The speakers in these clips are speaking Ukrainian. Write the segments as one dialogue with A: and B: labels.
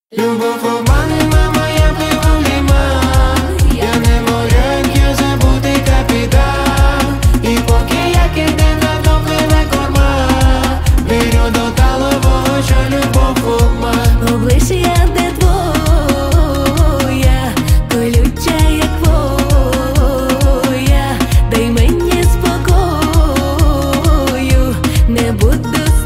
A: Любов обманена, моя пливу в ліман. Я не можу, як я забути капітан. І поки я кидаю на дно пливе корма, вірю до талого, що любов обман.
B: Обличчя де твоя, колюча як хвоя. Дай мені спокою, не буду з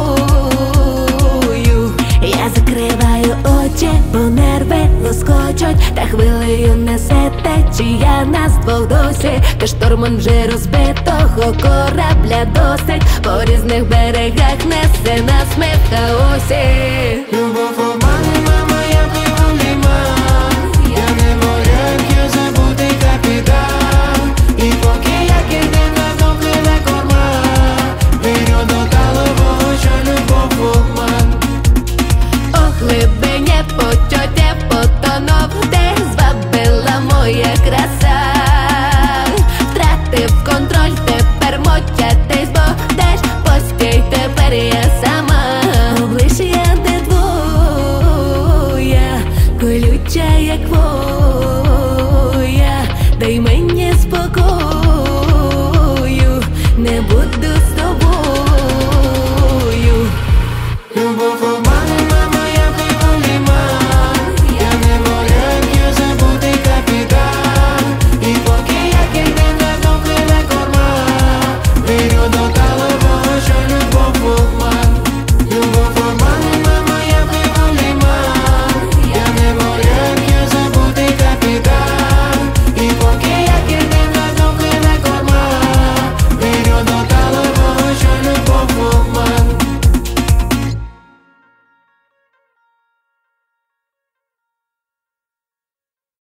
B: тобою. Я закриваю очі, бо нерви лоскочуть, та хвилею несе течія нас двох досі. Та штормом вже розбитого корабля досить, по різних берегах несе нас ми в хаосі.